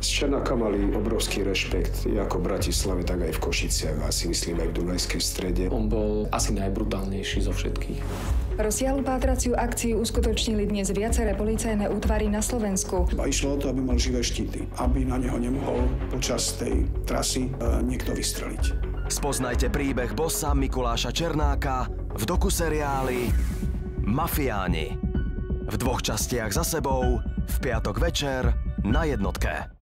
Z Černáka mali obrovský rešpekt, ako v Bratislave, tak aj v Košiciach a si myslím aj v Dunajskej Strede. On bol asi najbrutálnejší zo všetkých. Rozsiahlu pátraciu akciu uskutočnili dnes viaceré policajné útvary na Slovensku. A išlo o to, aby mal živé štíty, aby na neho nemohol počas tej trasy niekto vystreliť. Spoznajte príbeh bossa Mikuláša Černáka v dokuseriáli Mafiáni. V 2 častiach za sebou, v piatok večer na Jednotke.